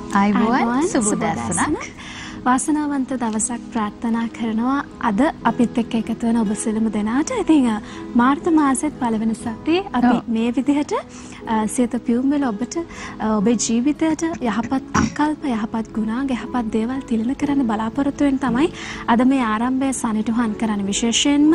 ආයුබෝවන් සුබෝදෑසනක්. වාසනාවන්ත දවසක් ප්‍රාර්ථනා කරනවා අද අපිත් එක්ක එකතු වෙන ඔබ සියලුම දෙනාට. ඉතින් මාර්තු මාසෙත් පළවෙනි සතියේ අපි මේ විදිහට සියත පියුම් වල ඔබට ඔබේ ජීවිතයට යහපත් ආකල්ප, යහපත් ගුණාංග, යහපත් දේවල් තිලන කරන්න බලාපොරොත්තු වෙන තමයි අද මේ ආරම්භය සනිටුහන් කරන්න. විශේෂයෙන්ම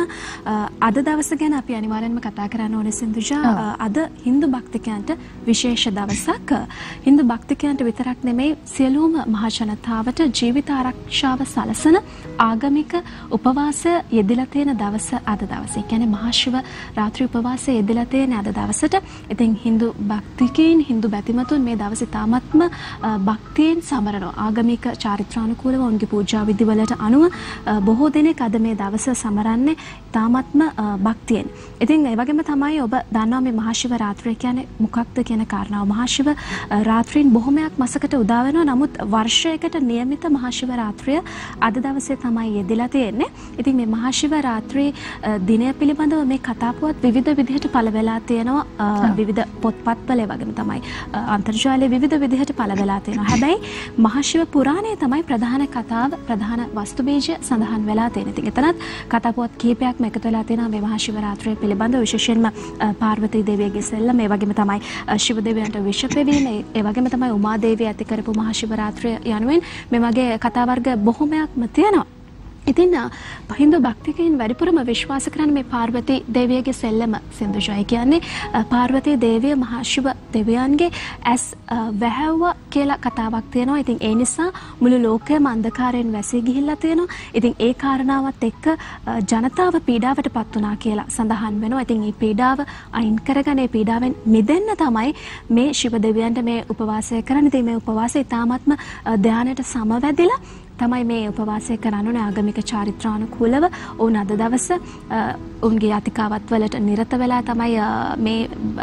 අද දවස ගැන අපි අනිවාර්යෙන්ම කතා කරන්න ඕනේ සින්දුජා. අද හින්දු භක්තිකයන්ට විශේෂ දවසක්. හින්දු භක්තිකයන්ට විතරක් නෙමෙයි සියලුම මහ ජනතාවට ජීවිත ආරක්ෂාව සලසන ආගමික උපවාසය යෙදලා තියෙන දවස අද දවසේ. කියන්නේ මහා ශිව රාත්‍රී උපවාසය යෙදලා තියෙන අද දවසට. ඉතින් හින්දු භක්තිකයන්, හින්දු බැතිමතුන් මේ දවසේ තාමත්ම භක්තියෙන් සමරනවා. ආගමික චාරිත්‍රානුකූලව උන්ගේ පූජා විධිවලට අනුව බොහෝ දෙනෙක් අද මේ දවස සමරන්නේ තාමත්ම භක්තියෙන්. ඉතින් ඒ වගේම තමයි ඔබ දන්නවා මේ මහා ශිව රාත්‍රිය කියන්නේ මොකක්ද කියන කාරණාව. මහා ශිව රාත්‍රීන් බොහොමයක් මාසකට උදා වෙනවා. නමුත් වර්ෂයකට નિયમિત මහා ශිව රාත්‍රිය අද දවසේ තමයි යෙදලා තියෙන්නේ. ඉතින් මේ මහා ශිව රාත්‍රී දිනය පිළිබඳව මේ කතාපුවත් විවිධ විදිහට පළ වෙලා තියෙනවා. විවිධ පොත්පත්වල වගේම තමයි අන්තර්ජාලයේ විවිධ විදිහට පළ වෙලා තියෙනවා. හැබැයි මහා ශිව පුරාණයේ තමයි ප්‍රධාන කතාව, ප්‍රධාන වස්තු බීජය සඳහන් වෙලා තියෙන්නේ. ඉතින් එතනත් කතාපුවත් කිහිපයක්ම එකතු වෙලා තියෙනවා මේ මහා ශිව රාත්‍රිය පිළිබඳව. විශේෂයෙන්ම පාර්වතී දේවියගේ සෙල්ලම, ඒ වගේම තමයි ශිව දෙවියන්ට විෂ පෙවීම, ඒ වගේම තමයි උමා දේවිය ඇති කරපු මහා ශිව රාත්‍රිය යනුවෙන් මේ වගේ කතා වර්ග බොහොමයක්ම තියෙනවා. ඉතින් හින්දු භක්තිකයන් වැඩිපුරම විශ්වාස කරන මේ පාර්වතී දේවියගේ සෙල්ලම සින්දුජයි කියන්නේ පාර්වතී දේවිය මහා ශිව දෙවියන්ගේ ඇස් වැහැව්වා කියලා කතාවක් තියෙනවා. ඉතින් ඒ නිසා මුළු ලෝකයම අන්ධකාරයෙන් වැසී ගිහිල්ලා තියෙනවා. ඉතින් ඒ කාරණාවත් එක්ක ජනතාව පීඩාවට පත් වුණා කියලා සඳහන් වෙනවා. ඉතින් මේ පීඩාව අයින් කරගෙන ඒ පීඩාවෙන් මිදෙන්න තමයි මේ ශිව දෙවියන්ට මේ උපවාසය කරන්නේ. ඉතින් මේ උපවාසය තාමත්ම ධානයට සමවැදිලා තමයි මේ උපවාසය කරන්නේ. ආගමික චාරිත්‍රානුකූලව ඔවුන් අද දවස උන්ගේ අතිකාවත් වලට නිරත වෙලා තමයි මේ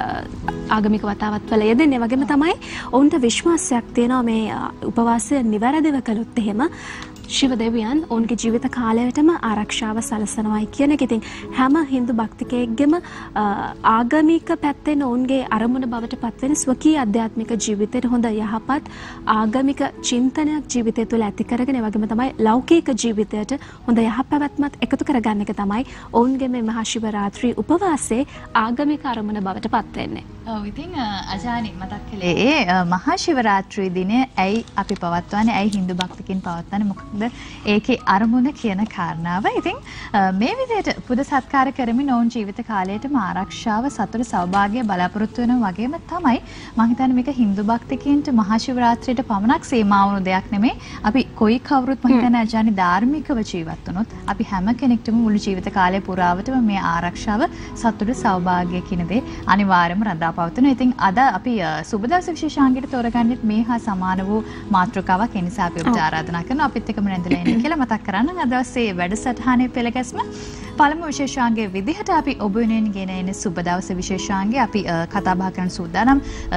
ආගමික වතාවත් වල යෙදෙන්නේ. වගේම තමයි ඔවුන්ට විශ්වාසයක් තියෙනවා මේ උපවාසය නිවැරදිව කළොත් එහෙම ශිව දෙවියන් ඔවුන්ගේ ජීවිත කාලයටම ආරක්ෂාව සලසනවායි කියන එක. ඉතින් හැම හින්දු භක්තිකයෙක්ගෙම ආගමික පැත්තෙන් ඔවුන්ගේ අරමුණ බවට පත්වෙන ස්වකීය ආධ්‍යාත්මික ජීවිතයට හොඳ යහපත් ආගමික චින්තනයක් ජීවිතය තුළ ඇති කරගෙන, ඒ වගේම තමයි ලෞකික ජීවිතයට හොඳ යහපැවැත්මක් එකතු කරගන්න එක තමයි ඔවුන්ගේ මේ මහා ශිව රාත්‍රී උපවාසයේ ආගමික අරමුණ බවට පත්වෙන්නේ. ඔව්. ඉතින් අජානි මතක් කළේ මහා ශිව රාත්‍රී දිනය ඇයි අපි පවත්වන්නේ, ඇයි හින්දු භක්තිකින් පවත්වන්නේ, මොකක්ද ඒකේ අරමුණ කියන කාරණාව. ඉතින් මේ විදිහට පුද සත්කාර කරමින් ඔවුන් ජීවිත කාලයටම ආරක්ෂාව, සතුට, සෞභාග්‍ය බලාපොරොත්තු වෙන වගේම තමයි මම හිතන්නේ මේක හින්දු භක්තිකයන්ට මහා ශිව රාත්‍රියට පමණක් සීමා වුණු දෙයක් නෙමෙයි. අපි කොයි කවුරුත් මම හිතන්නේ අජානි ධාර්මිකව ජීවත් වුණොත් අපි හැම කෙනෙක්ටම මුළු ජීවිත කාලය පුරාවටම මේ ආරක්ෂාව, සතුට, සෞභාග්‍ය කියන දේ අනිවාර්යයෙන්ම රඳා පවතිනවා. ඉතින් අද අපි සුබ දවස විශේෂාංගයට තෝරගන්නෙත් මේ හා සමාන වූ මාතෘකාවක්. ඒ නිසා අපි ඔබට ආරාධනා කරනවා අපිත් එක්කම නැඳලා ඉන්න කියලා මතක් කරන්න. අද දවසේ වැඩසටහනේ පෙළගැස්ම පළමු විශේෂාංගයේ විදිහට අපි ඔබ වෙනුවෙන් ගෙන එන සුබ දවස විශේෂාංගය අපි කතා බහ කරන සූදානම්.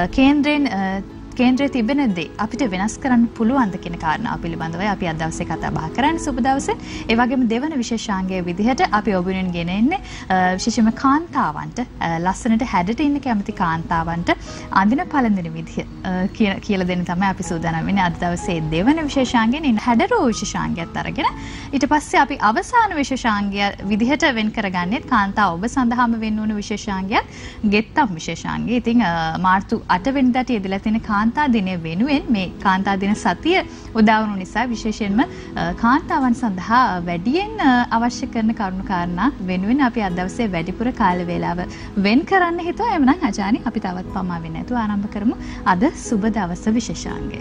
කේන්ද්‍රයේ තිබෙන දේ අපිට වෙනස් කරන්න පුළුවන්ද කියන කාරණාව පිළිබඳවයි අපි අද දවසේ කතා බහ කරන්නේ සුබ දවසේ. ඒ වගේම දෙවන විශේෂාංගයේ විදිහට අපි ඔබ වෙනුවෙන් ගෙන එන්නේ විශේෂයෙන්ම කාන්තාවන්ට, ලස්සනට හැඩට ඉන්න කැමති කාන්තාවන්ට අඳින පළඳින විදිහ කියලා දෙන්න තමයි අපි සූදානම් වෙන්නේ අද දවසේ දෙවන විශේෂාංගයෙන්. හැඩරෝ විශේෂාංගයත් අරගෙන ඊට පස්සේ අපි අවසාන විශේෂාංගය විදිහට වෙන් කරගන්නේ කාන්තාව ඔබ සඳහාම වෙන්න ඕන විශේෂාංගයක් ගෙත්තම් විශේෂාංගය. ඉතින් මාර්තු 8 වෙනිදාට යෙදලා තියෙන කාන්තා දිනය වෙනුවෙන් මේ කාන්තා දින සතිය උදා වුණු නිසා විශේෂයෙන්ම කාන්තාවන් සඳහා වැඩියෙන් අවශ්‍ය කරන කරුණු කාරණා වෙනුවෙන් අපි අද දවසේ වැඩිපුර කාල වේලාව වෙන් කරන්න හිතුවා. එhmenan අජානි අපි තවත් පමා වෙන්නේ නැතුව ආරම්භ කරමු අද සුබ දවස විශේෂාංගය.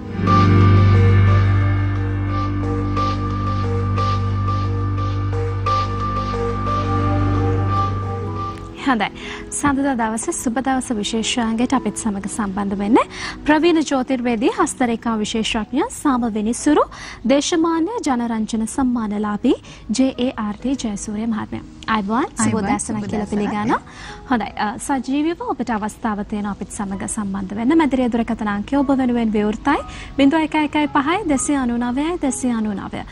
හොඳයි. සඳුදා දවසේ සුබ දවස විශේෂාංගයට අපිත් සමග සම්බන්ධ වෙන්නේ ප්‍රවීණ ජ්‍යොතිර්වේදී හස්තරේඛා විශේෂඥ සාමවෙනිසුරු දේශමාන්‍ය ජනරංජන සම්මානලාභී JART ජයසූරිය මහත්මයා. අයිබෝන් සුබෝදෑසන කියලා පිළිගන්නවා. හොඳයි. සජීවීව ඔබට අවස්ථාව තියෙන අපිත් සමග සම්බන්ධ වෙන්න. මැදිරිය දුරකථන අංකය ඔබ වෙනුවෙන් විවෘතයි 0115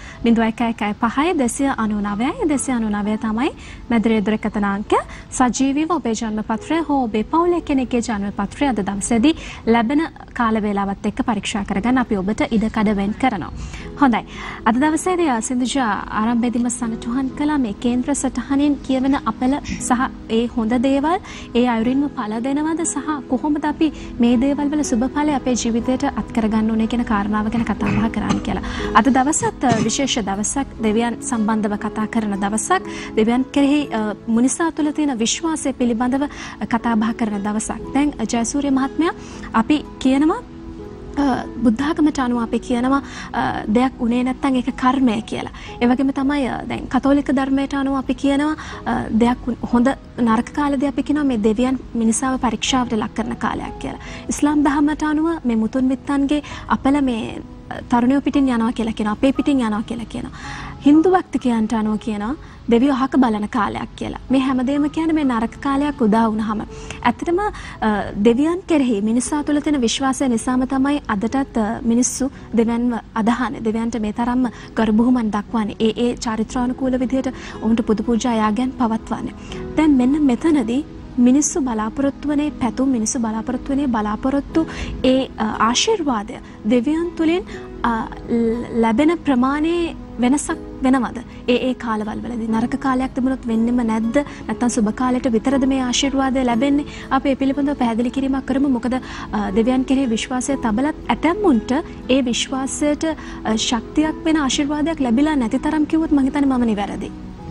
299 තමයි මැදිරිය දුරකථන අංකය. සජීවීව ඔබේ ජන්මපත්‍රය හෝ ඔබේ පවුලේ කෙනෙක්ගේ ජන්මපත්‍රය අද දවසේදී ලැබෙන කාල වේලාවත් එක්ක පරීක්ෂා කරගන්න අපි ඔබට ඉඩකඩ වෙන් කරනවා. හොඳයි. අද දවසේදී සින්දුජා ආරම්භයේදීම සනටුහන් කළා මේ කේන්ද්‍ර සටහනින් කියවන අපල සහ ඒ හොඳ දේවල් ඒ අයුරින්ම පළ දෙනවද සහ කොහොමද අපි මේ දේවල් වල සුබඵලය අපේ ජීවිතයට අත් කරගන්න ඕනේ කියන කාරණාව ගැන කතා බහ කරන්න කියලා. අද දවසත් විශේෂ දවසක්, දෙවියන් සම්බන්ධව කතා කරන දවසක්, දෙවියන් කෙරෙහි මිනිසා තුළ තියෙන විශ්වාසය පිළිබඳව කතා බහ කරන දවසක්. දැන් ජයසූරිය මහත්මයා අපි කියනවා බුද්ධාගමට අනුව අපි කියනවා දෙයක් උනේ නැත්නම් ඒක කර්මය කියලා. ඒ වගේම තමයි දැන් කතෝලික ධර්මයට අනුව අපි කියනවා දෙයක් හොඳ නරක කාලෙදී අපි කියනවා මේ දෙවියන් මිනිසාව පරීක්ෂාවට ලක් කරන කාලයක් කියලා. ඉස්ලාම් ධර්මයට අනුව මේ මුතුන් මිත්තන්ගේ අපල මේ තරුණයෝ පිටින් යනවා කියලා කියනවා. අපේ පිටින් යනවා කියලා කියනවා. හින්දු භක්තිකයන්ට අනුව කියනවා දෙවියෝ අහක බලන කාලයක් කියලා. මේ හැමදේම කියන්නේ මේ නරක කාලයක් උදා වුණාම. ඇත්තටම දෙවියන් කෙරෙහි මිනිසා තුළ තියෙන විශ්වාසය නිසාම තමයි අදටත් මිනිස්සු දෙවියන්ව අදහන්නේ. දෙවියන්ට මේ තරම්ම ගරුබුහුමන් දක්වන්නේ. ඒ චාරිත්‍රානුකූල විදිහට උන්ට පුදු පූජා යාගයන් පවත්වන්නේ. දැන් මෙන්න මෙතනදී මිනිස්සු බලාපොරොත්තු වනේ පැතුම් මිනිස්සු බලාපොරොත්තු වනේ බලාපොරොත්තු ඒ ආශිර්වාදය දෙවියන් තුලින් ලැබෙන ප්‍රමාණයේ වෙනසක් වෙනවද? ඒ කාලවල වලදී නරක කාලයක් තිබුණොත් වෙන්නෙම නැද්ද? නැත්නම් සුබ කාලයට විතරද මේ ආශිර්වාදය ලැබෙන්නේ? අපි ඒ පිළිබඳව පැහැදිලි කිරීමක් කරමු. මොකද දෙවියන් කෙරෙහි විශ්වාසය තබලත් ඇතැම්මුන්ට ඒ විශ්වාසයට ශක්තියක් වෙන ආශිර්වාදයක් ලැබිලා නැති තරම් කිව්වොත් මම හිතන්නේ මම නිවැරදි.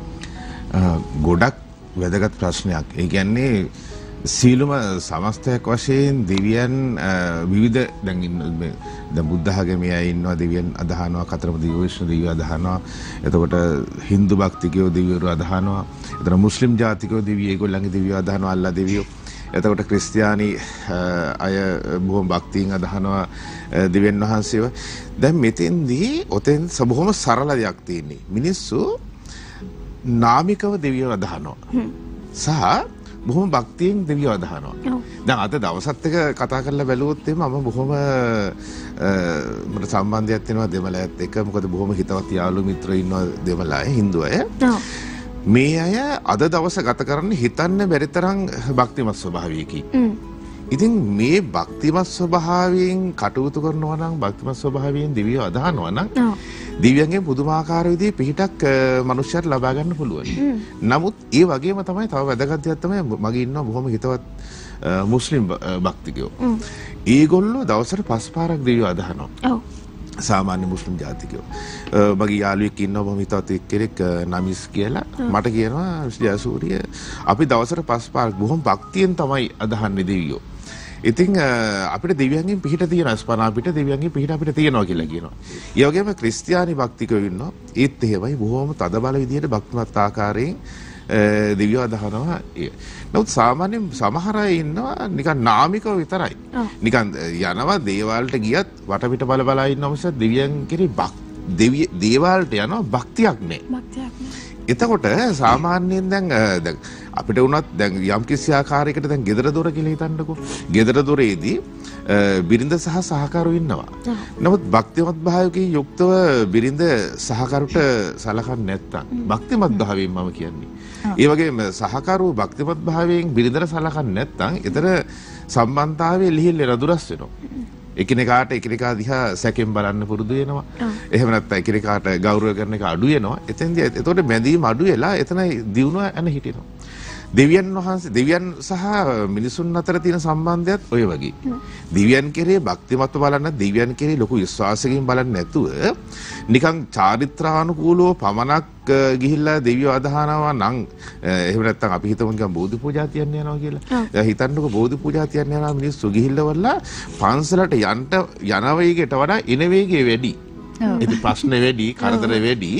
ගොඩක් වැදගත් ප්‍රශ්නයක්. ඒ කියන්නේ සීලම සමස්තයක් වශයෙන් දෙවියන් විවිධ දැන් බුද්ධ ආගමේ අය ඉන්නවා දෙවියන් අදහනවා, කතරම දිව්‍ය විෂ්ණු දෙවියෝ අදහනවා. එතකොට හින්දු භක්තිකයෝ දෙවියෝ අදහනවා. එතන මුස්ලිම් ජාතිකයෝ දෙවියෝ ඒගොල්ලන්ගේ දෙවියෝ අදහනවා, අල්ලා දෙවියෝ. එතකොට ක්‍රිස්තියානි අය බොහොම භක්තියෙන් අදහනවා දෙවියන් වහන්සේව. දැන් මෙතෙන්දී ඔතෙන් බොහොම සරල දෙයක් තියෙන්නේ. මිනිස්සු නාමිකව දෙවියෝ අදහනවා. සහ බොහොම භක්තියෙන් දෙවියෝ අදහනවා. දැන් අද දවසත් එක කතා කරලා බැලුවොත් මම බොහොම මට සම්බන්ධයක් තියෙනවා දෙමළයත් එක්ක. මොකද බොහොම හිතවත් යාළු මිත්‍රයෝ ඉන්නවා දෙමළ අය, හින්දු අය. මේ අය අද දවස ගත කරන්නේ හිතන්න බැරි තරම් භක්තිමත් ස්වභාවයකින්. ඉතින් මේ භක්තිමත් ස්වභාවයෙන් කටයුතු කරනවා නම්, භක්තිමත් ස්වභාවයෙන් දෙවියෝ අදහනවා නම් දිව්‍යයන්ගේ පුදුමාකාර විදිහේ පිහිටක් මනුෂ්‍යයට ලබා ගන්න පුළුවන්. නමුත් ඒ වගේම තමයි තව වැදගත් දෙයක් තමයි මගේ ඉන්නවා බොහොම හිතවත් මුස්ලිම් භක්තිකයෝ. ඒගොල්ලෝ දවසට 5 පාරක් දෙවියෝ අදහනවා. සාමාන්‍ය මුස්ලිම් ජාතිකයෝ. මගේ යාළුවෙක් ඉන්නවා බොහොම හිතවත් කෙනෙක් නමිස් කියලා. මට කියනවා ජයසූරිය අපි දවසට 5 පාරක් බොහොම භක්තියෙන් තමයි අදහන්නේ දෙවියෝ. ඉතින් අපිට දෙවියන්ගෙන් පිහිට තියෙනවා, ස්පනා අපිට දෙවියන්ගෙන් පිහිට අපිට තියෙනවා කියලා කියනවා. ඒ වගේම ක්‍රිස්තියානි භක්තිකයෝ ඉන්නවා. ඒත් එහෙමයි බොහොම තදබල විදියට භක්තිමත් ආකාරයෙන් දෙවියෝ අදහනවා. නමුත් සාමාන්‍යයෙන් සමහර අය ඉන්නවා නිකන් නාමිකව විතරයි. නිකන් යනවා දේවාලට ගියත් වටපිට බල බලා ඉන්නවා මිස දෙවියන් කෙරෙහි දේවාලට යනවා භක්තියක් නැහැ. එතකොට සාමාන්‍යයෙන් දැන් අපිට වුණත් දැන් යම් කිසි ආකාරයකට දැන් gedara dora කියලා හිතන්නකෝ. gedara doreදී බිරිඳ සහ සහකරු ඉන්නවා. නමුත් භක්තිමත් භාවයකින් යුක්තව බිරිඳ සහකරුට සලකන්නේ නැත්තම් භක්තිමත් භාවයෙන් මම කියන්නේ. ඒ වගේම සහකරු භක්තිමත් භාවයෙන් බිරිඳට සලකන්නේ නැත්තම් ඊතර සම්බන්ධතාවයේ ලිහිල්ල රදුරස් වෙනවා. එකිනෙකාට එකිනෙකා දිහා සැකෙන් බලන්න පුරුදු වෙනවා. එහෙම නැත්නම් එකිනෙකාට ගෞරව කරන එක අඩු වෙනවා. එතෙන්දී එතකොට බැඳීම අඩු වෙලා එතන දියුණුව යන හිටිනවා. දෙවියන් වහන්සේ දෙවියන් සහ මිනිසුන් අතර තියෙන සම්බන්ධයත් ඔය වගේ. දෙවියන් කෙරේ භක්තිමත්ව බලන්න, දෙවියන් කෙරේ ලොකු විශ්වාසකින් බලන්නේ නැතුව නිකන් චාරිත්‍රානුකූලව පමණක් ගිහිල්ලා දෙවියෝ අදහනවා නම් එහෙම නැත්නම් අපි හිතමු නිකන් බෝධි පූජා තියන්න යනවා කියලා. දැන් හිතන්නකෝ බෝධි පූජා තියන්න යනවා මිනිස්සු ගිහිල්ලා පන්සලට යන වේගයට වඩා එන වේගය වැඩි. ඉතින් ප්‍රශ්න වැඩි, කරදර වැඩි.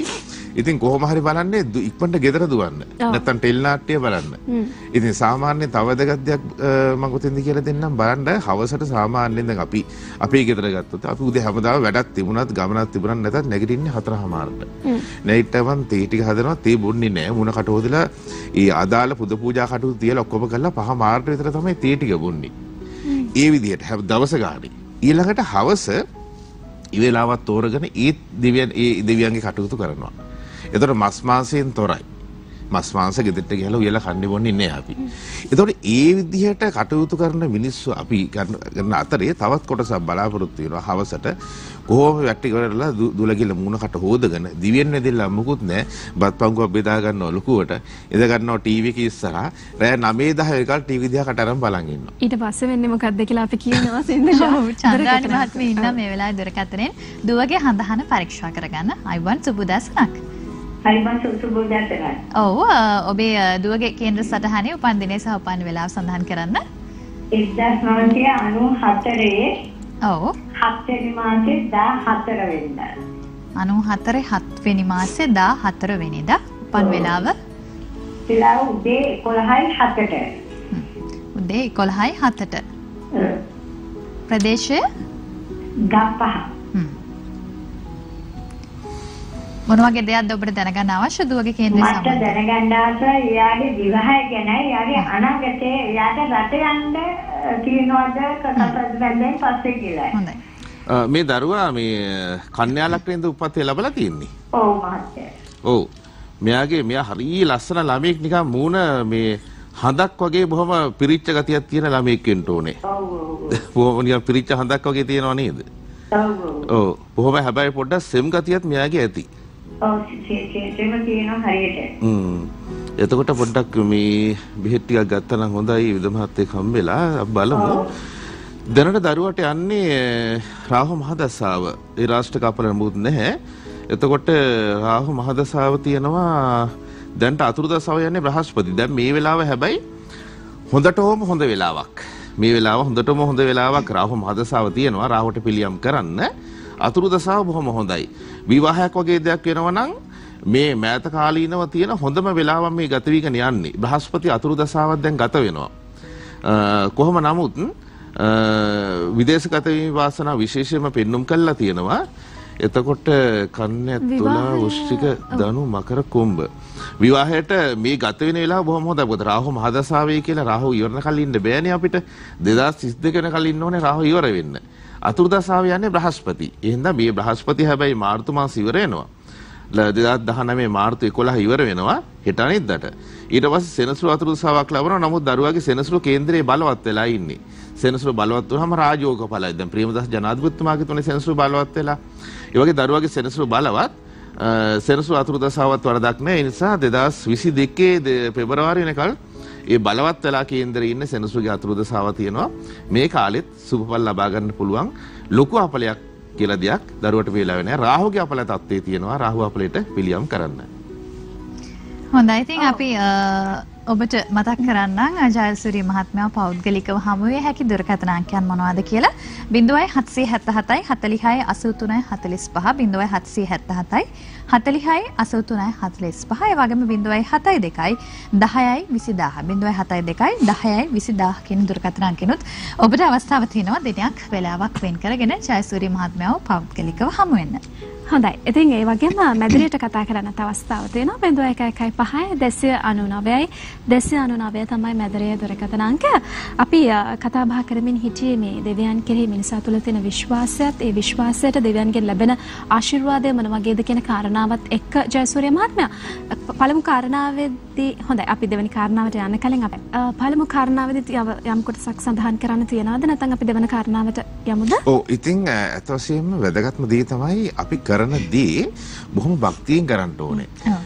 ඉතින් කොහොම හරි බලන්නේ ඉක්මනට ගෙදර දුවන්න. නැත්තම් ටෙල් නාට්‍ය බලන්න. ඉතින් සාමාන්‍ය තව වැදගත් දෙයක් මම කොතෙන්ද කියලා දෙන්නම් බලන්න හවසට සාමාන්‍යයෙන් දැන් අපි අපේ ගෙදර ගත්තොත් අපි උදේ හැමදාම වැඩක් තිබුණත් ගමනක් තිබුණත් නැතත් නැගිටින්නේ 4:00ට. නැගිට්ටමන් තේ ටික හදනවා තේ බොන්නේ නැහැ. මුණ කට හොදලා ඒ අදාළ පුද පූජා කටයුතු තියලා ඔක්කොම කරලා 5:00 විතර තමයි තේ ටික බොන්නේ. ඒ විදිහට දවස ගානේ. ඊළඟට හවස ඉවේලාවක් තෝරගෙන ඒ දෙවියන්ගේ කටයුතු කරනවා. එතකොට මස් මාංශයෙන් තොරයි. මස් මාංශ ගෙදරට ගිහලා උයලා කන්නේ බොන්නේ නැහැ අපි. එතකොට ඒ විදිහට කටයුතු කරන මිනිස්සු අපි කරන අතරේ තවත් කොටසක් බලාපොරොත්තු වෙනවා හවසට කොහොම වැටි කරලා දුලගිල මූණකට හොදගෙන දිවෙන් නැදෙලා මුකුත් නැහැ. බත් පංගුවක් බෙදා ගන්නවා ලකුවට. එද ගන්නවා ටීවී එක ඉස්සරහා. රෑ 9:10 එකල් ටීවී දිහා කටරම් බලන් ඉන්නවා. ඊට පස්සේ වෙන්නේ මොකක්ද කියලා අපි කියනවා සින්දෂා. චන්ද්‍රානි මහත්මිය ඉන්න මේ වෙලාවේ දුරකථනයෙන් දුවගේ හඳහන පරීක්ෂා කරගන්න. අයිවන් සුබදසනක්. හරිම සුබෝදෑසනක්. ඔව් ඔබේ දුවගේ කේන්ද්‍ර සටහනේ උපන් දිනය සහ උපන් වෙලාව සඳහන් කරන්න. 1994 ඔව් 7 වෙනි මාසේ 14 වෙනිදා. 94 7 වෙනි මාසේ 14 වෙනිදා උපන් වෙලාව උදේ 11:07ට. උදේ 11:07ට. ප්‍රදේශය ගම්පහ. මොන වගේ දෙයක්ද ඔබට දැනගන්න අවශ්‍ය දුවගේ කේන්ද්‍රය සම්බන්ධව? මට දැනගන්න අවශ්‍ය එයාගේ විවාහය ගැන, එයාගේ අනාගතේ, එයාට රට යන්න තියෙනවද කතාබස් බැලෙන් පස්සේ කියලා. හොඳයි. මේ දරුවා මේ කන්‍යා ලග්නයෙන්ද උපත් ලැබලා තියෙන්නේ? ඔව් මහත්තයා. ඔව්. මෙයා හරිය ලස්සන ළමෙක් නිකන් මූණ මේ හඳක් වගේ බොහොම පිරිච්ච ගතියක් තියෙන ළමෙක් වෙන්න ඕනේ. ඔව් ඔව්. බොහොම නිකන් පිරිච්ච හඳක් වගේ තියෙනව නේද? ඔව් ඔව්. ඔව්. බොහොම හැබැයි පොඩ්ඩක් සෙම් ගතියක් මෙයාගේ ඇති. ඔව් සේම තියෙනවා හරියට. එතකොට පොඩ්ඩක් මේ බෙහෙත් ටිකක් ගත්තා නම් හොඳයි විදමහත් එක්ක හම්බෙලා බලමු. දැනට දරුවට යන්නේ රාහු මහදසාව. ඒ රාෂ්ට්‍ර කපල නමුත් නැහැ. එතකොට රාහු මහදසාව තියෙනවා දැන්ට අතුරු දසාව යන්නේ බ්‍රහස්පති. දැන් මේ වෙලාව හැබැයි හොඳටම හොඳ වෙලාවක්. මේ වෙලාව හොඳටම හොඳ වෙලාවක් රාහු මහදසාව තියෙනවා. රාහුට පිළියම් කරන්න. අතුරු දසාව බොහොම හොඳයි. විවාහයක් වගේ දෙයක් වෙනවා නම් මේ මෑත කාලීනව තියෙන හොඳම වෙලාව මේ ගත වීගෙන යන්නේ. බ්‍රහස්පති අතුරු දසාවක් දැන් ගත වෙනවා. කොහොම නමුත් විදේශගත වීම වාසනාව විශේෂයෙන්ම පෙන්눔 කළා තියෙනවා. එතකොට කන්‍යා තුලා වෘශ්චික ධනු මකර කුම්භ විවාහයට මේ ගත වෙන වෙලාව බොහොම හොඳයි. මොකද රාහු මහදසාවේ කියලා රාහු ඉවරන කලින් ඉන්න බෑනේ අපිට. 2032 වෙනකල් ඉන්න ඕනේ රාහු ඉවර වෙන්න. අතුරු දසාව යන්නේ බ්‍රහස්පති. එහෙනම් මේ බ්‍රහස්පති හැබැයි මාර්තු මාස ඉවර වෙනවා. 2019 මාර්තු 11 ඉවර වෙනවා හෙට අනිද්දාට. ඊට පස්සේ සෙනසුරු අතුරු දසාවක් ලැබෙනවා. නමුත් දරුවාගේ සෙනසුරු කේන්දරේ බලවත් වෙලා ඉන්නේ. සෙනසුරු බලවත් වුණාම රාජයෝග ඵලයි. දැන් ප්‍රේමදාස ජනාධිපතිතුමාගේ තුනේ සෙනසුරු බලවත් වෙලා. ඒ වගේ දරුවාගේ සෙනසුරු බලවත් සෙනසුරු අතුරු දසාවත් වරදක් නැහැ. ඒ නිසා 2022 පෙබරවාරි වෙනකල් ඒ බලවත් වෙලා කේන්දරේ ඉන්න සෙනසුරුගේ අතුරු දසාව තියෙනවා. මේ කාලෙත් සුබඵල ලබා ගන්න පුළුවන් ලොකු අපලයක් කියලා දෙයක් දරුවට වේලා වෙන්නේ. රාහුගේ අපල තත්ත්වයේ තියෙනවා. රාහු අපලයට පිළියම් කරන්න. හොඳයි. ඉතින් අපි ඔබට මතක් කරන්නම් ජයසූරිය මහත්මයා පෞද්ගලිකව හමු විය හැකි දුරකථන අංකයන් මොනවද කියලා 0777 46 83 45 0777 46 83 45 ඒ වගේම 072 10යි 20000 072 10යි 20000 කියන දුරකථන අංකෙනුත් ඔබට අවස්ථාව තියෙනවා දිනයක් වෙලාවක් වෙන් කරගෙන ජයසූරිය මහත්මයාව පෞද්ගලිකව හමු වෙන්න. හොඳයි. ඉතින් ඒ වගේම මැදිරියට කතා කරන්න අවස්ථාව තියෙනවා. 0115 299යි 299 තමයි මැදිරියේ දුරකථන අංක. අපි කතා බහ කරමින් හිටියේ මේ දෙවියන් කෙරෙහි මිනිසා තුළ තියෙන විශ්වාසයත් ඒ විශ්වාසයට දෙවියන්ගෙන් ලැබෙන ආශිර්වාදය මොන වගේද කියන කාරණාවත් එක්ක ජයසූරිය මහත්මයා පළමු කාරණාවේදී හොඳයි අපි දෙවෙනි කාරණාවට යන්න කලින් අපි පළමු කාරණාවේදී යම් කොටසක් සඳහන් කරන්න තියනවාද නැත්නම් අපි දෙවෙනි කාරණාවට යමුද? ඔව් ඉතින් අත වශයෙන්ම වැදගත්ම දේ තමයි අපි කරන දේ බොහොම භක්තියෙන් කරන්න ඕනේ.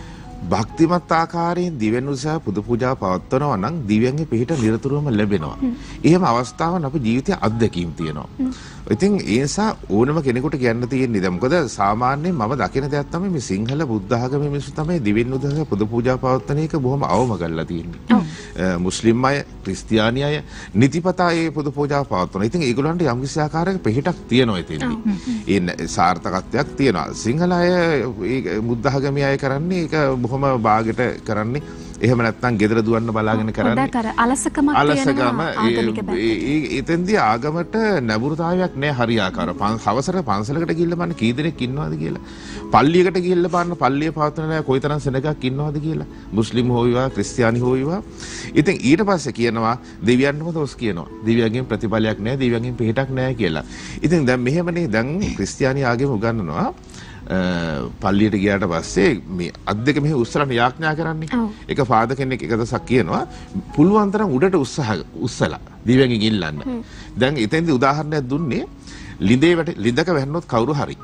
භක්තිමත් ආකාරයෙන් දිවෙන් උසහා පුද පූජා පවත්වනවා නම් දිව්‍යන්ගේ පිහිට නිරතුරුවම ලැබෙනවා. එහෙම අවස්ථාවන් අපේ ජීවිතයේ අත්දැකීම් තියෙනවා. ඉතින් ඒ නිසා ඕනම කෙනෙකුට කියන්න තියෙන්නේ දැන් මොකද සාමාන්‍යයෙන් මම දකින දෙයක් තමයි මේ සිංහල බුද්ධ ආගමේ මිනිස්සු තමයි දිවෙන් උදහා පුද පූජා පවත්වන එක බොහොම අවම කරලා තියෙන්නේ. මුස්ලිම් අය, ක්‍රිස්තියානි අය නිතිපතා ඒ පුද පූජා පවත්වනවා. ඉතින් ඒගොල්ලන්ට යම් කිසි ආකාරයක පිහිටක් තියෙනවා එතෙන්දී. ඒ සාර්ථකත්වයක් තියෙනවා. සිංහල අය ඒ බුද්ධ ආගමේ අය කරන්නේ ඒක බොහොම බාගෙට කරන්නේ. එහෙම නැත්නම් ගෙදර දුවන්න බලාගෙන කරන්නේ. හොඳ කර අලසකමක් තියෙනවා ආගමික පැත්තේ. එතෙන්දී ආගමට නැඹුරුතාවයක් නැහැ හරියාකාර. හවසට පන්සලකට ගිහිල්ලා බලන්න කී දෙනෙක් ඉන්නවද කියලා. පල්ලියකට ගිහිල්ලා බලන්න පල්ලිය පවත්වන අය කොයිතරම් සෙනගක් ඉන්නවද කියලා. මුස්ලිම් හෝ වේවා, ක්‍රිස්තියානි හෝ වේවා. ඉතින් ඊට පස්සේ කියනවා දෙවියන්ටම දොස් කියනවා. දෙවියන්ගෙන් ප්‍රතිඵලයක් නැහැ, දෙවියන්ගෙන් පිහිටක් නැහැ කියලා. ඉතින් දැන් මෙහෙමනේ දැන් ක්‍රිස්තියානි ආගම උගන්වනවා. පල්ලියට ගියාට පස්සේ මේ අත් දෙක මෙහෙ උස්සලා යාඥා කරන්නේ. ඒක ෆාදර් කෙනෙක් එක දවසක් කියනවා පුළුවන් තරම් උඩට උස්සලා දිව්‍යගෙන් ඉල්ලන්න. දැන් එතෙන්දී උදාහරණයක් දුන්නේ ලිඳක වැන්නොත් කවුරු හරි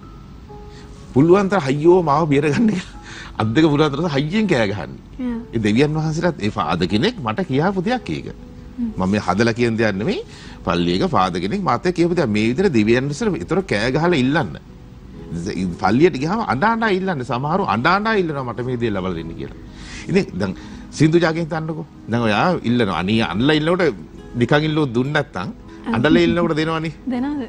පුළුවන් තරම් අයියෝ මාව බේරගන්න කියලා. අත් දෙක පුළුවන් තරම් හයියෙන් කෑ ගහන්නේ. ඒ දෙවියන් වහන්සේලාත් ඒ ෆාදර් කෙනෙක් මට කියාපු දෙයක් ඒක. මම මේ හදලා කියන දෙයක් නෙමෙයි. පල්ලියක ෆාදර් කෙනෙක් මාත් කියපු දෙයක් මේ විදිහට දෙවියන් වහන්සේලා විතර කෑ ගහලා ඉල්ලන්න. පල්ලියට ගියාම අඬා ඉල්ලන්නේ සමහරව අඬා ඉල්ලනවා මට මේ දේ ලබලා දෙන්න කියලා. ඉතින් දැන් සින්දුජාගෙන් තන්නකෝ. දැන් ඔයා ඉල්ලනවා. අනේ අඬලා ඉල්ලනකොට නිකන් ඉල්ලුවොත් දුන්න නැත්තම් අඬලා ඉල්ලනකොට දෙනවනේ. දෙනවද?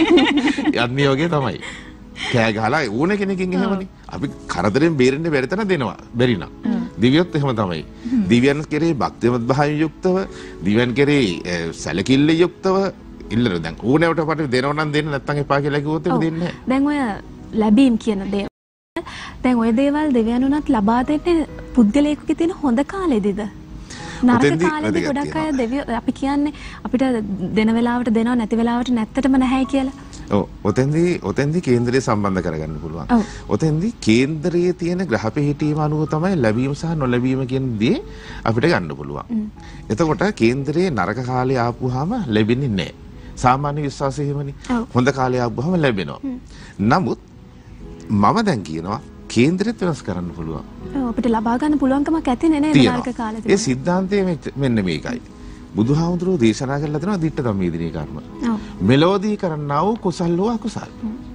යන්නේ වගේ තමයි. කෑ ගහලා ඕන කෙනකින් එහෙමනේ. අපි කරදරෙන් බේරෙන්න බැරි තැන දෙනවා. බැරි නම්. දිව්‍යොත් එහෙම තමයි. දිව්‍යයන් කෙරේ භක්තිමත් භාවයෙන් යුක්තව, දිව්‍යයන් කෙරේ සැලකිල්ලෙන් යුක්තව ඉල්ලන දැන් ඕනෑවට පට දෙනව නම් දෙන්න නැත්නම් එපා කියලා කිව්වොත් ඒක දෙන්නේ නැහැ. දැන් ඔය ලැබීම් කියන දේ. දැන් ඔය දේවල් දෙවියන් උනත් ලබා දෙන්නේ පුද්ගලයෙකුගේ තියෙන හොඳ කාලෙදිද? නරක කාලෙදි ගොඩක් අය දෙවියෝ අපි කියන්නේ අපිට දෙන වෙලාවට දෙනව නැති වෙලාවට නැත්තටම නැහැ කියලා. ඔව් ඔතෙන්දී කේන්දරය සම්බන්ධ කරගන්න පුළුවන්. ඔතෙන්දී කේන්දරයේ තියෙන ග්‍රහ පිහිටීම අනුව තමයි ලැබීම සහ නොලැබීම කියන දේ අපිට ගන්න පුළුවන්. එතකොට කේන්දරයේ නරක කාලේ ආපුවාම ලැබෙන්නේ නැහැ. සාමාන්‍ය විශ්වාසය එහෙමනේ. හොඳ කාලය ආවම ලැබෙනවා. නමුත් මම දැන් කියනවා කේන්දරෙත් වෙනස් කරන්න පුළුවන්. ඔව් අපිට ලබා ගන්න පුළුවන්කමක් ඇති නේ නේද නරක කාලෙදී. ඒ સિદ્ધාන්තය මෙන්න මේකයි. බුදුහාමුදුරුවෝ දේශනා කරලා දෙනවා දිට්ඨ ධම්මේදිනේ කර්ම. ඔව්. මෙලෝදී කරන්නා වූ කුසල් හෝ අකුසල්.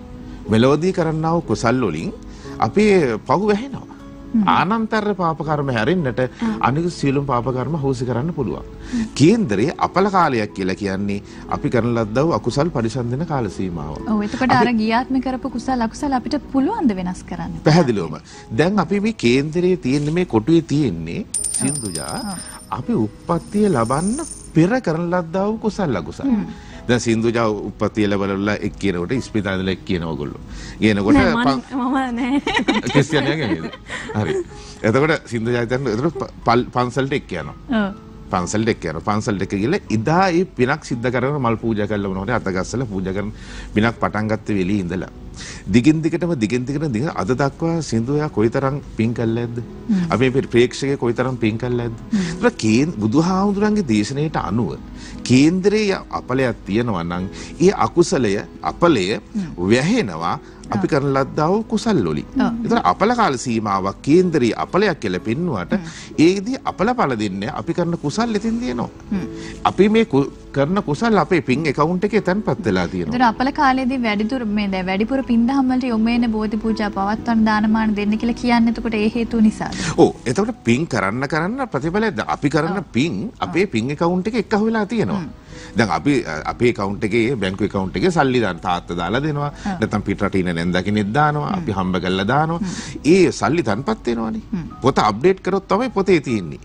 මෙලෝදී කරන්නා වූ කුසල් වලින් අපේ පව් වැහෙනවා. ආනන්තර පාප කර්ම හැරෙන්නට අනිකුත් සියලුම පාප කර්ම හොසි කරන්න පුළුවන්. කේන්දරයේ අපල කාලයක් කියලා කියන්නේ අපි කරන ලද්දව අකුසල් පරිසම්දෙන කාල සීමාව. ඔව් එතකොට අර ගියාත්ම කරපු කුසල අකුසල අපිට පුළුවන් ද වෙනස් කරන්න? පැහැදිලිවම. දැන් අපි මේ කේන්දරයේ තියෙන මේ කොටුවේ තියෙන්නේ සින්දුජා අපි උප්පත්තිය ලබන්න පෙර කරන ලද්දව කුසල අකුසල. දැන් සින්දුජා උප්පත්තිය ලැබලා එක් කියනකොට ඉස්පිතාලේ ඉඳලා එක් කියන ඕගොල්ලෝ. කියනකොට මම නෑ. ක්‍රිස්තියානියගේ නේද? හරි. එතකොට සින්දුජා හිතන්නේ එතකොට පන්සලට එක් යනවා. ඔව්. පන්සලට එක් යනවා. පන්සලට එක් ගිහලා ඉදා ඒ පිනක් සිද්ධ කරගෙන මල් පූජා කරලා මොනවද අත ගස්සලා පූජා කරන පිනක් පටන් ගත්ත වෙලී ඉඳලා. දිගින් දිගටම අද දක්වා සින්දුජා කොයිතරම් පින් කළාද? අපේ ප්‍රේක්ෂකය කොයිතරම් පින් කළාද? ඒක බුදුහාමුදුරන්ගේ දේශනාවට අනුව කේන්දරයේ අපලයක් තියෙනවා නම් ඒ අකුසලය අපලය වැහෙනවා අපි කරන ලද්දා වූ කුසල් වලින්. ඒතර අපල කාල සීමාවක් කේන්දරයේ අපලයක් කියලා පෙන්නුවට ඒකදී අපල පළ දෙන්නේ අපි කරන කුසල් එතින් දිනනවා. අපි මේ කරන කුසල් අපේ පින් account එකේ තැන්පත් වෙලා තියෙනවා. ඒතර අපල කාලේදී වැඩිපුර පින්දහම් වලට යොමු වෙන බෝධි පූජා පවත්වන දානමාන දෙන්න කියලා කියන්නේ එතකොට ඒ හේතුව නිසාද? ඔව් එතකොට පින් කරන්න ප්‍රතිඵලය අපි කරන පින් අපේ පින් account එකේ එක්ක වෙලා තියෙනවා. දැන් අපි අපේ account එකේ බැංකු account එකේ සල්ලි දාන තාත්තා දාලා දෙනවා. නැත්නම් පිටරට ඉන්න නැන්දා කෙනෙක් දානවා. අපි හම්බ කරලා දානවා. ඒ සල්ලි තන්පත් වෙනවනේ. පොත අප්ඩේට් කරොත් තමයි පොතේ තියෙන්නේ.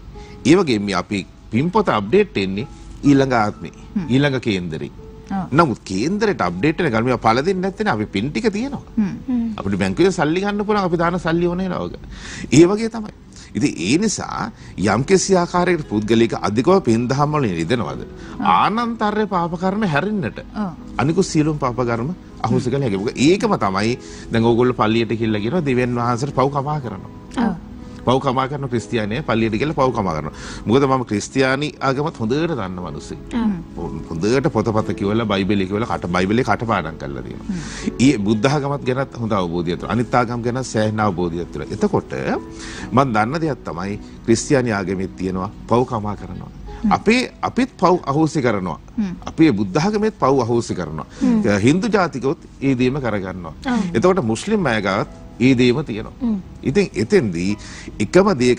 ඒ වගේම අපි පින් පොත අප්ඩේට් වෙන්නේ ඊළඟ ආත්මේ. ඊළඟ කේන්දරේ. නමුත් කේන්දරයට අප්ඩේට් වෙන ගමන් පළ දෙන්නේ නැත්නම් අපි පින් ටික තියෙනවා. අපිට බැංකුවේ සල්ලි ගන්න පුළුවන් අපි දාන සල්ලි ඕනේ නේද? ඒ වගේ තමයි. ඉතින් ඒ නිසා යම්කිසි ආකාරයකට පුද්ගලික අධිකව පින් දහම් වලින් රිදෙනවද? ආනන්තරේ පාප කර්ම හැරෙන්නට. අනිකුත් සියලුම පාප කර්ම අහෝසි කළ හැකියි. ඒකම තමයි දැන් ඕගොල්ලෝ පල්ලියට ගිහිල්ලා කියනවා දෙවියන් වහන්සේට පව් කපා කරනවා. පව් කමා කරන ක්‍රිස්තියානිය පල්ලියට ගිහලා පව් කමා කරනවා. මොකද මම ක්‍රිස්තියානි ආගමත් හොඳට දන්න මිනිස්සෙක්. හොඳට පොතපත කියවලා බයිබලෙ කියවලා බයිබලේ කටපාඩම් කරලා තියෙනවා. ඊ බුද්ධ ආගමත් ගැනත් හොඳ අවබෝධයක් තියෙනවා. අනිත් ආගම් ගැන සෑහෙන අවබෝධයක් තියෙනවා. එතකොට මම දන්න දෙයක් තමයි ක්‍රිස්තියානි ආගමේ තියෙනවා පව් කමා කරනවා. අපිත් පව් අහෝසි කරනවා. අපේ බුද්ධ ආගමෙත් පව් අහෝසි කරනවා. හින්දු ජාතිකයොත් ඒ දේම කරගන්නවා. එතකොට මුස්ලිම් අය ගාවත් ඒ දේම තියෙනවා. ඉතින් එතෙන්දී එකම දේක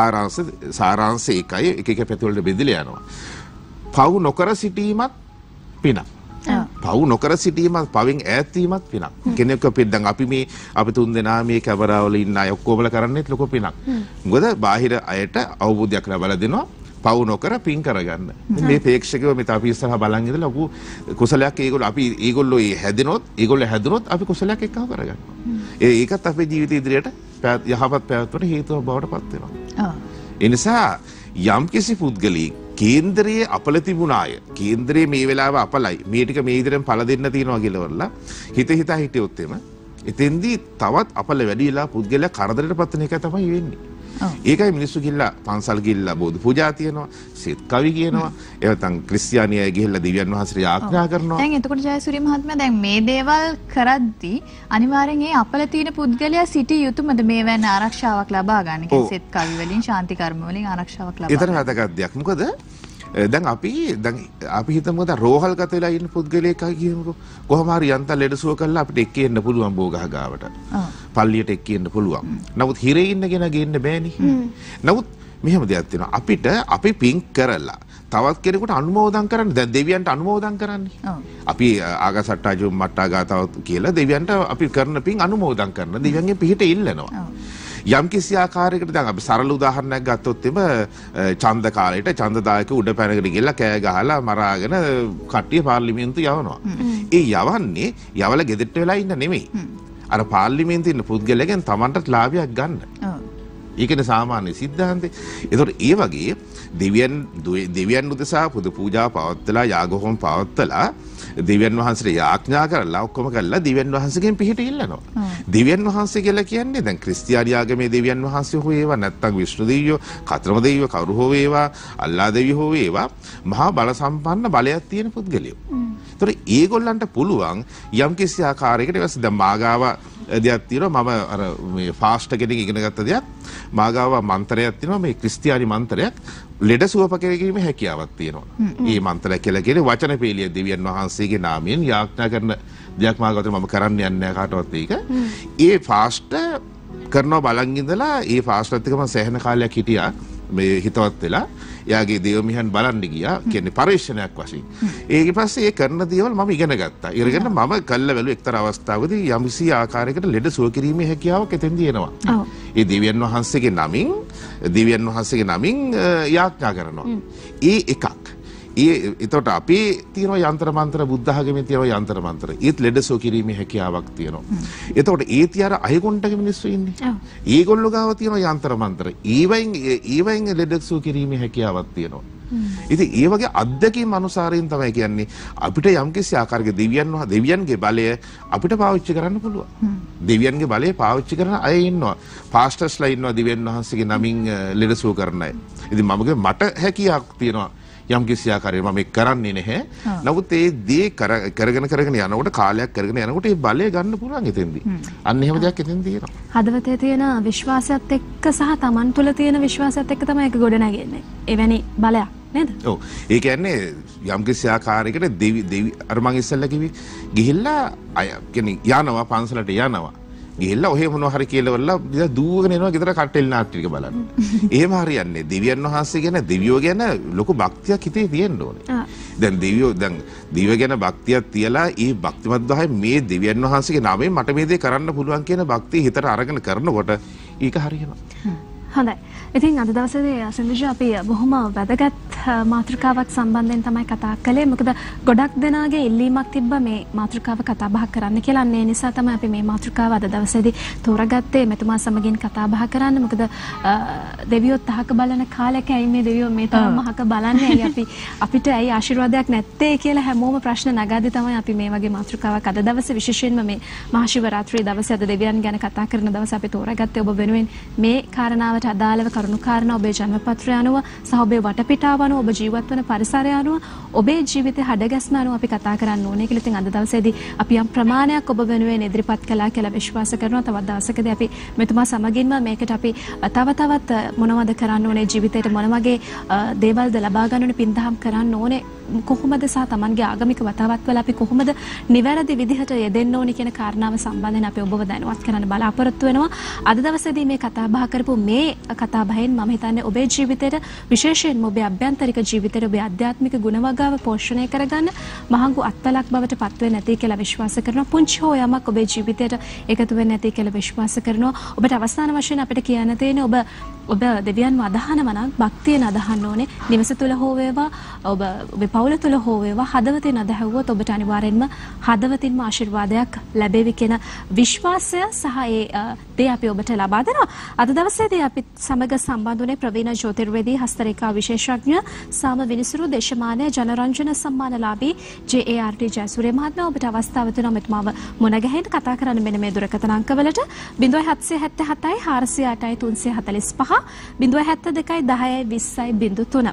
සාරාංශය එකයි එක පැති වලට බෙදලා යනවා. පව් නොකර සිටීමත් පිනක්. පව් නොකර සිටීමත් පවෙන් ඈත් වීමත් පිනක්. කෙනෙක් අපිට දැන් අපි තුන් දෙනා මේ කැමරාවල ඉන්න අය ඔක්කොමල කරන්නේත් ලොකු පිනක්. මොකද බාහිර අයට අවබෝධයක් ලැබලා දෙනවා. පව් නොකර පින් කරගන්න. මේ ප්‍රේක්ෂකව මෙත අපි ඉස්සරහා බලන් ඉඳලා ලොකු කුසලයක් ඒගොල්ලෝ හැදුනොත් අපි කුසලයක් එක්කව කරගන්නවා. ඒකත් අපේ ජීවිත ඉදිරියට යහපත් පැවැත්මට හේතුවක් බවට පත් වෙනවා. ඒ නිසා යම්කිසි පුද්ගලයෙක් කේන්දරයේ අපල තිබුණාය. කේන්දරයේ මේ වෙලාව අපලයි. මේ ටික මේ ඉදිරියෙන් පළ දෙන්න තියෙනවා කියලා වරලා හිතා හිටියොත් එතෙන්දී තවත් අපල වැඩි වෙලා පුද්ගලයා කරදරයට පත් වෙන එක තමයි වෙන්නේ. ඒකයි මිනිස්සු ගිහිල්ලා පන්සල් ගිහිල්ලා බෝධි පූජා තියනවා, සෙත් කවි කියනවා, ඒ නැත්නම් ක්‍රිස්තියානි අය ගිහිල්ලා දෙවියන් වහන්සේට යාඥා කරනවා. දැන් එතකොට ජයසූරිය මහත්මයා දැන් මේ දේවල් කරද්දී අනිවාර්යෙන් ඒ අපල තියෙන පුද්ගලයා සිටිය යුතුමද මේ වෙන ආරක්ෂාවක් ලබා ගන්න? කියන්නේ සෙත් කවි වලින්, ශාන්ති කර්ම වලින් ආරක්ෂාවක් ලබා ගන්න. ඒතර වැදගත් දෙයක්. මොකද දැන් අපි හිතමුද රෝහල් ගත වෙලා ඉන්න පුද්ගලයෙක් කියමුකෝ කොහොම හරි යන්තම් ලෙඩසුව කරලා අපිට එක්කේ එන්න පුළුවන් බෝගහ ගාවට පල්ලියට එක්කේ එන්න පුළුවන්. නමුත් හිරේ ඉන්න කෙනා ගේන්න බෑනේ. නමුත් මෙහෙම දෙයක් තියෙනවා අපි පින් කරලා තවත් කෙනෙකුට අනුමෝදන් කරන්න දැන් දෙවියන්ට අනුමෝදන් කරන්නේ. අපි ආගසට්ටාජු මට්ටා ගාතාව කියලා දෙවියන්ට අපි කරන පින් අනුමෝදන් කරන දෙවියන්ගේ පිහිට ඉල්ලනවා. යම් කිසි ආකාරයකට දැන් අපි සරල උදාහරණයක් ගත්තොත් ඡන්ද කාලේට ඡන්දදායක උඩ පැනගෙන ගිහලා කෑ ගහලා මරාගෙන කට්ටිය පාර්ලිමේන්තු යවනවා. ඒ යවන්නේ යවලා ගෙදරට වෙලා ඉන්න නෙමෙයි. අර පාර්ලිමේන්තුවේ ඉන්න පුද්ගලයන්ගෙන් Tamanට ලාභයක් ගන්න. ඒකනේ සාමාන්‍ය සිද්ධාන්තේ. ඒතකොට ඒ වගේ දෙවියන් උදෙසා පුද පූජා පවත්වලා යාග හෝම පවත්වලා දෙවියන් වහන්සේට යාඥා කරලා ඔක්කොම කරලා දෙවියන් වහන්සේගෙන් පිහිට ඉල්ලනවා. දෙවියන් වහන්සේ කියලා කියන්නේ දැන් ක්‍රිස්තියානි ආගමේ දෙවියන් වහන්සේ හෝ වේවා නැත්නම් විෂ්ණු දෙවියෝ, කතරම දෙවියෝ කවුරු හෝ වේවා, අල්ලා දෙවියෝ හෝ වේවා මහා බල සම්පන්න බලයක් තියෙන පුද්ගලයෝ. ඒතකොට ඒගොල්ලන්ට පුළුවන් යම් කිසි ආකාරයකට ඊවස් දැන් මාගාව දෙයක් තියෙනවා මම අර මේ ෆාස්ට් එකකින් ඉගෙන ගත්ත දෙයක් මාගාව මන්ත්‍රයක් තියෙනවා මේ ක්‍රිස්තියානි මන්ත්‍රයක් ලෙඩ සුවප කිරීමේ හැකියාවක් තියෙනවා. මේ මන්ත්‍රය කියලා කියන්නේ වචන පේලිය දෙවියන් වහන්සේගේ නාමයෙන් යාඥා කරන දෙයක් මාගාවට මම කරන්න යන්නේ නැහැ කාටවත් ඒක. ඒ ෆාස්ට් කරනවා බලන් ඉඳලා ඒ ෆාස්ට් එකත් මම සෑහෙන කාලයක් හිටියා මේ හිතවත් වෙලා එයාගේ දේව මිහන් බලන්න ගියා කියන්නේ පරිශ්‍රණයක් වශයෙන්. ඊට පස්සේ ඒ කරන දේවල් මම ඉගෙන ගත්තා. ඉගෙන මම කල්ලා බැලුව එක්තරා අවස්ථාවකදී යම්සි ආකාරයකට ලෙඩ සුව කිරීමේ හැකියාවක් එතෙන්දී එනවා. ඒ දෙවියන් වහන්සේගේ නමින් යාඥා කරනවා. ඒ එකක්. එතකොට අපි තියෙනවා යంత్ర මන්ත්‍ර බුද්ධ ආගමේ තියෙනවා යంత్ర මන්ත්‍ර. ඒත් ලෙඩසෝ කිරීමේ හැකියාවක් තියෙනවා. එතකොට ඒ තියර අයගොන්ටගේ මිනිස්සු ඉන්නේ. ඒගොල්ලෝ ගාව තියෙනවා යంత్ర මන්ත්‍ර. ඊවයින් ලෙඩසෝ කිරීමේ හැකියාවක් තියෙනවා. ඉතින් ඒ වගේ අත්දැකීම් අනුසාරයෙන් තමයි කියන්නේ අපිට යම්කිසි ආකාරයක දෙවියන්ගේ බලය අපිට පාවිච්චි කරන්න පුළුවන්. දෙවියන්ගේ බලය පාවිච්චි කරන අය ඉන්නවා. පාස්ටර්ස්ලා ඉන්නවා දෙවියන් වහන්සේගේ නමින් ලෙඩසෝ කරන අය. ඉතින් මට හැකියාවක් තියෙනවා. යම් කිසි ආකාරයක මම කරන්නේ නැහැ. නමුත් ඒ දේ කරගෙන යනකොට කාලයක් කරගෙන යනකොට ඒ බලය ගන්න පුළුවන් එතෙන්දී. අන්න එහෙම දෙයක් එතෙන්දී තියෙනවා. හදවතේ තියෙන විශ්වාසයත් එක්ක සහ Taman තුල තියෙන විශ්වාසයත් එක්ක තමයි ඒක ගොඩ නැගෙන්නේ. එවැනි බලයක් නේද? ඔව්. ඒ කියන්නේ යම් කිසි ආකාරයකට දෙවි අර මං ඉස්සෙල්ලා කිව්වේ ගිහිල්ලා කියන්නේ යනවා පන්සලට යනවා. ගිහිල්ලා ඔහෙ මොනවා හරි කියලා වල්ලා දුවගෙන එනවා ගෙදර කට්ටෙල් නාට්‍ය ටික බලන්න. එහෙම හරියන්නේ. දෙවියන් වහන්සේ ගැන දෙවියෝ ගැන ලොකු භක්තියක් හිතේ තියෙන්න ඕනේ. දැන් දිව්‍ය ගැන භක්තියක් තියලා ඒ භක්තිමත් භාවය මේ දෙවියන් වහන්සේගේ නාමයෙන් මට මේ දේ කරන්න පුළුවන් කියන භක්තිය හිතට අරගෙන කරනකොට ඒක හරියනවා. හොඳයි. ඉතින් අද දවසේදී සෙන්විෂ අපි බොහොම වැදගත් මාතෘකාවක් සම්බන්ධයෙන් තමයි කතා කළේ. මොකද ගොඩක් දෙනාගේ ඉල්ලීමක් තිබ්බා මේ මාතෘකාව කතා බහ කරන්න කියලා. ඒ නිසා තමයි අපි මේ මාතෘකාව අද දවසේදී තෝරාගත්තේ මෙතුමා සමගින් කතා බහ කරන්න. මොකද දෙවියොත් අහක බලන කාලෙක ඇයි මේ දෙවියෝ මේ තරම් අහක බලන්නේ? ඇයි අපිට ඇයි ආශිර්වාදයක් නැත්තේ කියලා හැමෝම ප්‍රශ්න නගද්දි තමයි අපි මේ වගේ මාතෘකාවක් අද දවසේ විශේෂයෙන්ම මේ මහා ශිවරාත්‍රී දවසේ අද දෙවියන් ගැන කතා කරන දවසේ අපි තෝරාගත්තේ ඔබ වෙනුවෙන් මේ කාරණාවට අදාළව කරුණු කාරණා ඔබේ ජන්මපත්‍රය අනුව සහ ඔබේ වටපිටාව අනුව ඔබ ජීවත් වන පරිසරය අනුව ඔබේ ජීවිතයේ හඩගැස්ම අනුව අපි කතා කරන්න ඕනේ කියලා. ඉතින් අද දවසේදී අපි යම් ප්‍රමාණයක් ඔබ වෙනුවෙන් ඉදිරිපත් කළා කියලා විශ්වාස කරනවා. තවත් දවසකදී අපි මෙතුමා සමගින්ම මේකට අපි තවත් මොනවද කරන්න ඕනේ, ජීවිතේට මොන වගේ දේවල්ද ලබා ගන්න ඕනේ, පින්දහම් කරන්න ඕනේ කොහොමද සහ තමන්ගේ ආගමික වතාවත් වල අපි කොහොමද නිවැරදි විදිහට යෙදෙන්න ඕනේ කියන කාරණාව සම්බන්ධයෙන් අපි ඔබව දැනුවත් කරන්න බලාපොරොත්තු වෙනවා. අද දවසේදී මේ කතා බහ කරපු මේ කතා බහෙන් මම හිතන්නේ ඔබේ ජීවිතේට විශේෂයෙන්ම ඔබේ අභ්‍යන්තරික ජීවිතේට ඔබේ ආධ්‍යාත්මික ගුණවගාව පෝෂණය කරගන්න මහඟු අත්පලක් බවට පත් වෙන්නේ නැති කියලා විශ්වාස කරනවා. පුංචි හෝ යමක් ඔබේ ජීවිතේට එකතු වෙන්නේ නැති කියලා විශ්වාස කරනවා. ඔබට අවසාන වශයෙන් අපිට කියන්න තියෙන්නේ ඔබ දෙවියන්ව අදහනවා නම් භක්තියෙන් අදහන්න ඕනේ. නිවස තුල හෝ වේවා ඔබේ පවුල තුල හෝ වේවා හදවතින් අදහුවොත් ඔබට අනිවාර්යෙන්ම හදවතින්ම ආශිර්වාදයක් ලැබෙවි කියන විශ්වාසය සහ ඒ දේ අපි ඔබට ලබා දෙනවා. අද දවසේදී අපි සමග සම්බන්ධ වුණේ ප්‍රවීණ ජ්‍යොතිර්වේදී හස්තරේඛා විශේෂඥ සාම විනිසුරු දේශමානය ජනරංජන සම්මානලාභී JART ජයසූරිය මහත්මයා ඔබට අවස්ථාව දෙනවා මෙතුමාව මුණ ගැහෙන්න කතා කරන්න මෙන්න මේ දුරකථන අංකවලට 0777 408 345 072 10 20 03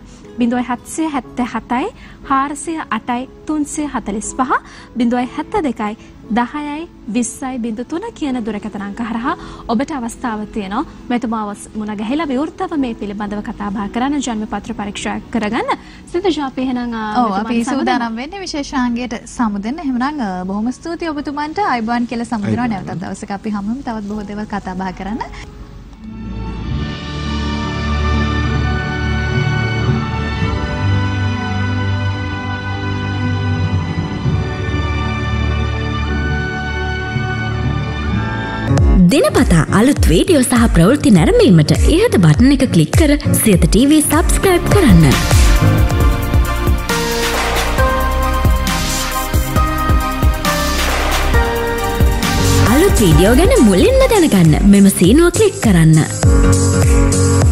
0777 408 345 072 10යි 20යි 03 කියන දුරකථන අංක හරහා ඔබට අවස්ථාව තියෙනවා මෙතුමාව මුණ ගැහිලා විවෘතව මේ පිළිබඳව කතා බහ කරන්න, ජන්මපත්‍ර පරීක්ෂා කරගන්න. සිතජා අපි එහෙනම් අපි සූදානම් වෙන්නේ විශේෂාංගයට සමුදෙන්න. එහෙනම් බොහොම ස්තුතියි ඔබතුමන්ට. අයබෝන් කියලා සමුදෙනවා. නැවතත් දවසක අපි හමුවෙමු තවත් බොහෝ දේවල් කතා බහ කරන්න. දිනපතා අලුත් වීඩියෝ සහ ප්‍රවෘත්ති නැරඹීමට ඉහත බටන් එක ක්ලික් කර සියත TV සබ්ස්ක්‍රයිබ් කරන්න. අලුත් වීඩියෝ ගැන මුලින්ම දැනගන්න මෙම සීනුව ක්ලික් කරන්න.